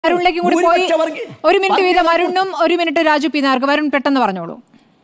അരുണിലേക്ക് കൂടി പോയി ഒരു മിനിറ്റ് വീതം അരുണും ഒരു മിനിറ്റ് രാജു പി നായർക്ക്. വരുൺ പെട്ടെന്ന് പറഞ്ഞോളൂ.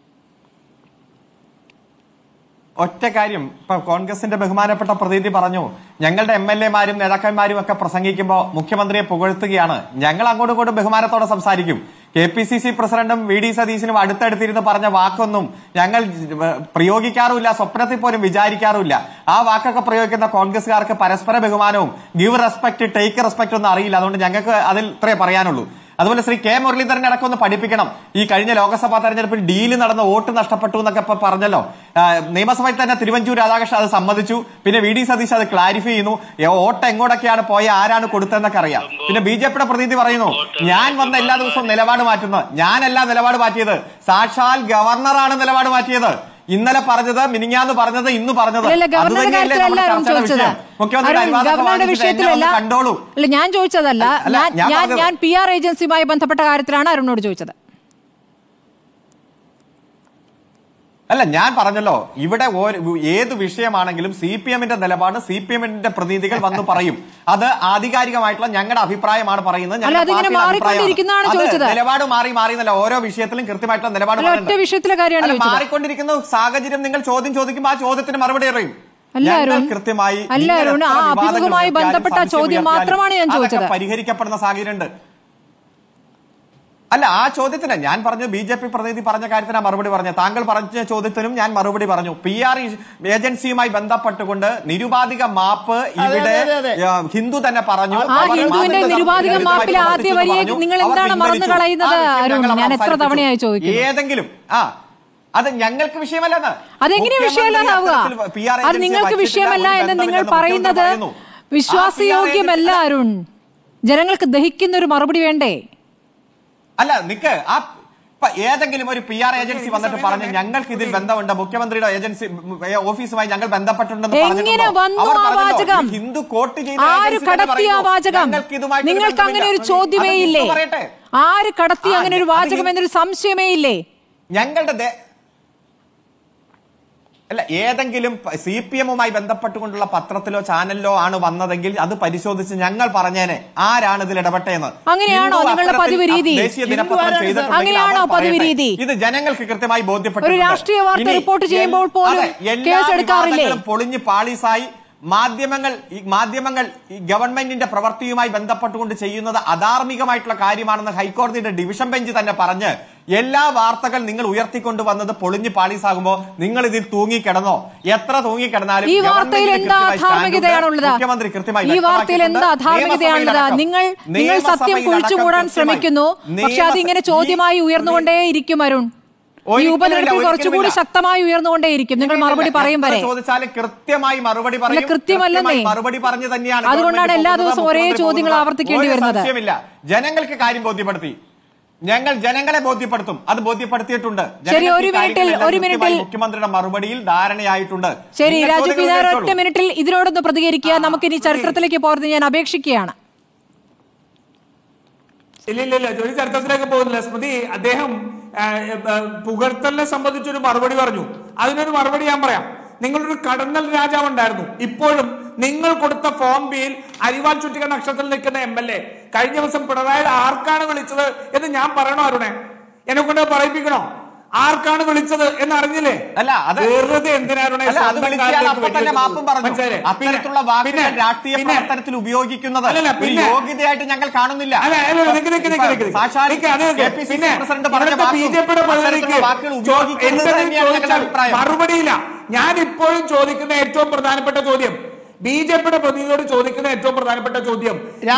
ഒറ്റ കാര്യം, ഇപ്പൊ കോൺഗ്രസിന്റെ ബഹുമാനപ്പെട്ട പ്രതിനിധി പറഞ്ഞു, ഞങ്ങളുടെ MLA-മാരും നേതാക്കന്മാരും ഒക്കെ പ്രസംഗിക്കുമ്പോൾ മുഖ്യമന്ത്രിയെ പുകഴ്ത്തുകയാണ്. ഞങ്ങൾ അങ്ങോട്ടും ഇങ്ങോട്ടും ബഹുമാനത്തോടെ സംസാരിക്കും. KPCC പ്രസിഡന്റും VD സതീശനും അടുത്തടുത്തിരുന്ന് പറഞ്ഞ വാക്കൊന്നും ഞങ്ങൾ പ്രയോഗിക്കാറുമില്ല, സ്വപ്നത്തിൽ പോലും വിചാരിക്കാറുമില്ല. ആ വാക്കൊക്കെ പ്രയോഗിക്കുന്ന കോൺഗ്രസ്സുകാർക്ക് പരസ്പര ബഹുമാനവും ഗിവ് റെസ്പെക്ട് ടേക്ക് റെസ്പെക്ട് ഒന്നും അറിയില്ല. അതുകൊണ്ട് ഞങ്ങൾക്ക് അതിൽ ഇത്രേ പറയാനുള്ളൂ. അതുപോലെ ശ്രീ K മുരളീധരൻ അടക്കം ഒന്ന് പഠിപ്പിക്കണം. ഈ കഴിഞ്ഞ ലോക്സഭാ തെരഞ്ഞെടുപ്പിൽ ഡീല് നടന്ന വോട്ട് നഷ്ടപ്പെട്ടു എന്നൊക്കെ ഇപ്പൊ പറഞ്ഞല്ലോ. നിയമസഭയിൽ തന്നെ തിരുവഞ്ചൂർ രാധാകൃഷ്ണൻ അത് സമ്മതിച്ചു. പിന്നെ VD സതീശ് അത് ക്ലാരിഫൈ ചെയ്യുന്നു. വോട്ട് എങ്ങോട്ടൊക്കെയാണ് പോയ, ആരാണ് കൊടുത്തതെന്നൊക്കെ അറിയാം. പിന്നെ BJPയുടെ പ്രതിനിധി പറയുന്നു, ഞാൻ വന്ന എല്ലാ ദിവസവും നിലപാട് മാറ്റുന്നത്. ഞാനല്ല നിലപാട് മാറ്റിയത്, സാക്ഷാൽ ഗവർണറാണ് നിലപാട് മാറ്റിയത്. ഇന്നലെ പറഞ്ഞത്, മിനിഞ്ഞാന്ന് പറഞ്ഞത്, ഇന്ന് പറഞ്ഞത് കണ്ടോളൂ. ഞാൻ ചോദിച്ചതല്ല, ഞാൻ PR ഏജൻസിയുമായി ബന്ധപ്പെട്ട കാര്യത്തിലാണ് അരുണിനോട് ചോദിച്ചത്. അല്ല, ഞാൻ പറഞ്ഞല്ലോ, ഇവിടെ ഏത് വിഷയമാണെങ്കിലും CPM-ന്റെ നിലപാട് CPM-ന്റെ പ്രതിനിധികൾ വന്ന് പറയും. അത് ആധികാരികമായിട്ടുള്ള ഞങ്ങളുടെ അഭിപ്രായമാണ് പറയുന്നത്. നിലപാട് മാറിയെന്നല്ല, ഓരോ വിഷയത്തിലും കൃത്യമായിട്ടുള്ള നിലപാട് മാറിക്കൊണ്ടിരിക്കുന്ന സാഹചര്യം. നിങ്ങൾ ചോദ്യം ചോദിക്കുമ്പോൾ ആ ചോദ്യത്തിന് മറുപടി അറിയും. കൃത്യമായി ബന്ധപ്പെട്ട ചോദ്യം മാത്രമാണ് ഞാൻ ചോദിച്ചത്. പരിഹരിക്കപ്പെടുന്ന സാഹചര്യമുണ്ട്. അല്ല, ആ ചോദ്യത്തിന് ഞാൻ പറഞ്ഞു, BJP പ്രതിനിധി പറഞ്ഞ കാര്യത്തിന് മറുപടി പറഞ്ഞു. താങ്കൾ പറഞ്ഞ ചോദ്യത്തിനും ഞാൻ മറുപടി പറഞ്ഞു. PR ഏജൻസിയുമായി ബന്ധപ്പെട്ടുകൊണ്ട് നിരുപാധിക മാപ്പ് ഇവിടെ ഹിന്ദു തന്നെ പറഞ്ഞു. ഏതെങ്കിലും അത് ഞങ്ങൾക്ക് വിഷയമല്ലെന്ന്. അതെങ്ങനെ വിഷയമല്ലാതാവുക? അത് നിങ്ങൾക്ക് വിഷയമല്ല എന്ന് നിങ്ങൾ പറയുന്നത് വിശ്വാസയോഗ്യമല്ല അരുൺ. ജനങ്ങൾക്ക് ദഹിക്കുന്ന ഒരു മറുപടി വേണ്ടേ? അല്ല, നിക്ക്, ഏതെങ്കിലും ഒരു PR ഏജൻസി വന്നിട്ട് പറഞ്ഞു ഞങ്ങൾക്ക് ഇതിൽ ബന്ധമുണ്ട്, മുഖ്യമന്ത്രിയുടെ ഏജൻസി ഓഫീസുമായി ഞങ്ങൾ ബന്ധപ്പെട്ടിട്ടുണ്ടെന്ന് പറഞ്ഞിട്ടുണ്ടോ? ഹിന്ദു കോട്ട് ചെയ്ത നിങ്ങൾക്ക് അങ്ങനെ ഒരു ചോദ്യമേ ഇല്ലേ? ആര് കടത്തി അങ്ങനെ ഒരു വാചകം എന്നൊരു സംശയമേ ഇല്ലേ? ഞങ്ങളുടെ അല്ല, ഏതെങ്കിലും CPM-മായി ബന്ധപ്പെട്ടുകൊണ്ടുള്ള പത്രത്തിലോ ചാനലിലോ ആണ് വന്നതെങ്കിൽ അത് പരിശോധിച്ച് ഞങ്ങൾ പറഞ്ഞേനെ ആരാണ് ഇതിൽ ഇടപെട്ടതെന്ന്. അങ്ങനെയാണോ നിങ്ങളുടെ പതിവ് രീതി? ഇത് ജനങ്ങൾക്ക് കൃത്യമായി ബോധ്യപ്പെട്ടു. രാഷ്ട്രീയ വാർത്ത റിപ്പോർട്ട് ചെയ്യുമ്പോൾ പോലും കേസ് എടുക്കാറില്ലേ? പൊളിഞ്ഞ് പാളീസായി മാധ്യമങ്ങൾ ഈ ഗവൺമെന്റിന്റെ പ്രവൃത്തിയുമായി ബന്ധപ്പെട്ടുകൊണ്ട് ചെയ്യുന്നത് അധാർമികമായിട്ടുള്ള കാര്യമാണെന്ന് ഹൈക്കോടതിയുടെ ഡിവിഷൻ ബെഞ്ച് തന്നെ പറഞ്ഞ് എല്ലാ വാർത്തകൾ നിങ്ങൾ ഉയർത്തിക്കൊണ്ടുവന്നത് പൊളിഞ്ഞ് പാളീസാകുമ്പോ നിങ്ങൾ ഇതിൽ തൂങ്ങിക്കിടന്നോ? എത്ര തൂങ്ങിക്കിടന്നാലും മുഖ്യമന്ത്രി കൃത്യമായി നിങ്ങൾ സത്യം കുഴിച്ചുകൂടാൻ ശ്രമിക്കുന്നു. പക്ഷെ അതിങ്ങനെ ചോദ്യമായി ഉയർന്നുകൊണ്ടേയിരിക്കും അരുൺ. ഈ ഉപതെരഞ്ഞെടുപ്പിൽ കുറച്ചുകൂടി ശക്തമായി ഉയർന്നുകൊണ്ടേയിരിക്കും. നിങ്ങൾ മറുപടി പറയും വരെ ചോദിച്ചാലും കൃത്യമായി മറുപടി പറയും. കൃത്യമല്ലെന്നേ, മറുപടി പറഞ്ഞു തന്നെയാണ്. അതുകൊണ്ടാണ് എല്ലാ ദിവസവും ഒരേ ചോദ്യങ്ങൾ ആവർത്തിക്കേണ്ടി വരുന്നത്. ജനങ്ങൾക്ക് കാര്യം ബോധ്യപ്പെടുത്തി, ഞങ്ങൾ ജനങ്ങളെ ബോധ്യപ്പെടുത്തും. അത് ബോധ്യപ്പെടുത്തിയിട്ടുണ്ട്. ശരി, ഒരു മിനിറ്റിൽ മുഖ്യമന്ത്രിയുടെ മറുപടിയിൽ ധാരണയായിട്ടുണ്ട്. ശരി രാജു പി നായർ, ഒറ്റ മിനിറ്റിൽ ഇതിനോടൊന്ന് പ്രതികരിക്കുക. നമുക്കിനി ചരിത്രത്തിലേക്ക് പോകരുത്, ഞാൻ അപേക്ഷിക്കുകയാണ്. ഇല്ല, ജോലി ചരിത്രത്തിലേക്ക് പോകുന്നില്ല. സ്മൃതി, അദ്ദേഹം പുകഴ്ത്തലിനെ സംബന്ധിച്ചൊരു മറുപടി പറഞ്ഞു. അതിനൊരു മറുപടി ഞാൻ പറയാം. നിങ്ങളൊരു കടന്നൽ രാജാവ് ഉണ്ടായിരുന്നു. ഇപ്പോഴും നിങ്ങൾ കൊടുത്ത ഫോം ബിയിൽ അരിവാൾ ചുറ്റിക നക്ഷത്രത്തിൽ നിൽക്കുന്ന MLA കഴിഞ്ഞ ദിവസം പിണറായി ആർക്കാണ് വിളിച്ചത് എന്ന് ഞാൻ പറയണോ അരുണെ? എന്നെ കൊണ്ട് പറയിപ്പിക്കണോ? ആർക്കാണ് വിളിച്ചത് എന്ന് അറിഞ്ഞില്ലേ? അല്ല, അത് വെറുതെ എന്തിനാണ് ഉപയോഗിക്കുന്നത് യോഗ്യതയായിട്ട് ഞങ്ങൾ കാണുന്നില്ല. മറുപടിയില്ല. ഞാൻ ഇപ്പോഴും ചോദിക്കുന്ന ഏറ്റവും പ്രധാനപ്പെട്ട ചോദ്യം, BJPയുടെ പ്രതിനിധിയോട് ചോദിക്കുന്ന ഏറ്റവും പ്രധാനപ്പെട്ട ചോദ്യം,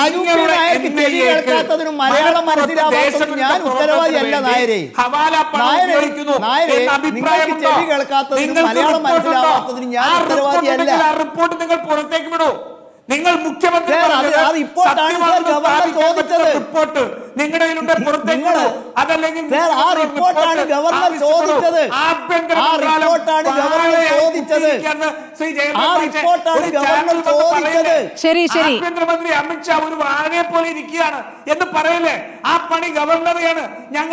മലയാളം മനസ്സിലാവാത്തതിന് ഞാൻ ഉത്തരവാദിയല്ല നായരെ. മലയാളം മനസ്സിലാവാത്തതിന് ഞാൻ ഉത്തരവാദിയല്ല. റിപ്പോർട്ട് നിങ്ങൾ പുറത്തേക്ക് വിടൂ. നിങ്ങൾ മുഖ്യമന്ത്രി റിപ്പോർട്ട് നിങ്ങളുടെ കയ്യിലുണ്ട്, പുറത്തേക്ക് അതല്ലെങ്കിൽ ഗവർണർ ചോദിച്ചത്. ആഭ്യന്തരമന്ത്രി അമിത്ഷാ ഒരു വാഴയെ പോലെ ഇരിക്കുകയാണ് എന്ന് പറയല്ലേ? ആ പണി ഗവർണറെയാണ്. ഞങ്ങൾ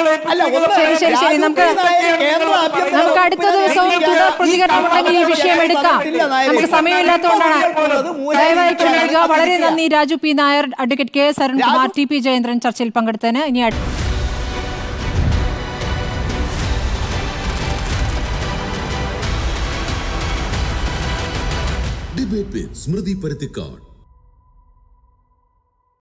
നമുക്ക് അടുത്ത ദിവസവും തുടർ പ്രതികരണം ഈ വിഷയം എടുക്കാം. നമുക്ക് സമയമില്ലാത്തതുകൊണ്ടാണ്. ദയവായി ക്ഷമിക്കുക. വളരെ നന്ദി Raju P Nair, advocate K S Arunkumar, T P Jayendran ചർച്ചയിൽ പങ്കെടുത്തതിന്. ഇനി ഡിബേറ്റ് വിത്ത് സ്മൃതി പരുത്തിക്കാട്.